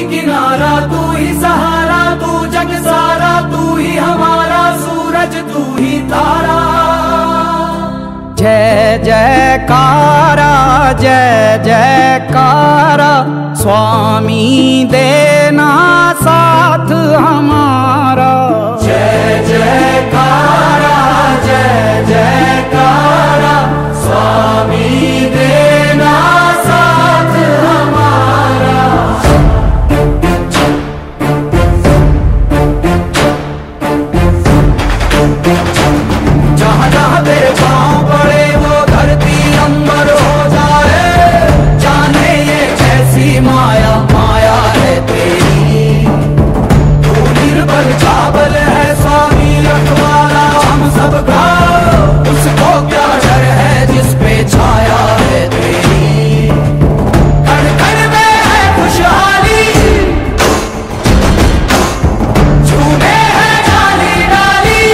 किनारा, तू ही सहारा, तू जग सारा, तू ही हमारा सूरज, तू ही तारा। जय जयकारा, जय जयकारा, स्वामी देना साथ हमारा। जय जयकारा, जय जयकारा, स्वामी देना साथ हमारा। जहाँ जहाँ तेरे पाँव पड़े वो धरती अंबर हो जाए, जाने ये कैसी माया, माया है तेरी। तू निर्बल चावल है स्वामी रखवाला हम सबका, उसको क्या डर है जिस पे छाया है तेरी। कण कण में है खुशहाली, झूमे है डाली डाली।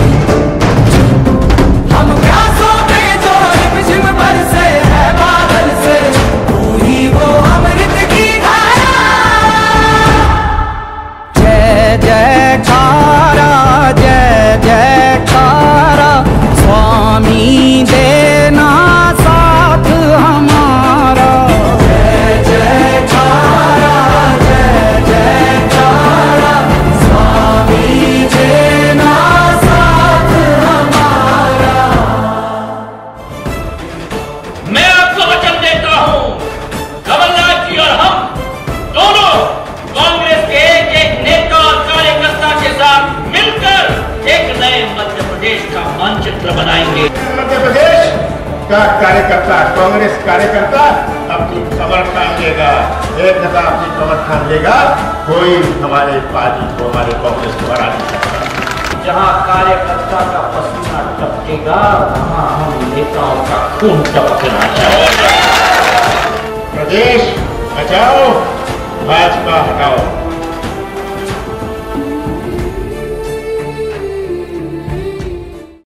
हम प्यासों पे जो रिमझिम बरसे है बादल से, तू ही वो अमृत की धारा। जय जयकारा, जय जयकारा, स्वामी देना साथ हमारा। जय जयकारा, जय जयकारा, स्वामी देना साथ हमारा। मैं आपको वचन देता हूं, कमलनाथ जी और हम दोनों कांग्रेस के एक एक नेता और कार्यकर्ता के साथ मिलकर एक नए मध्य प्रदेश का मानचित्र बनाएंगे। मध्य प्रदेश का कार्यकर्ता, कांग्रेस कार्यकर्ता अपनी कमर थाम लेगा, एक नेता अपनी कमर थाम लेगा, कोई हमारे पार्टी को, हमारे कांग्रेस को हरा नहीं सकता। जहां कार्यकर्ता का पसीना टपकेगा, वहां हम नेताओं का खून टपकना चाहिए। प्रदेश बचाओ, भाजपा हटाओ।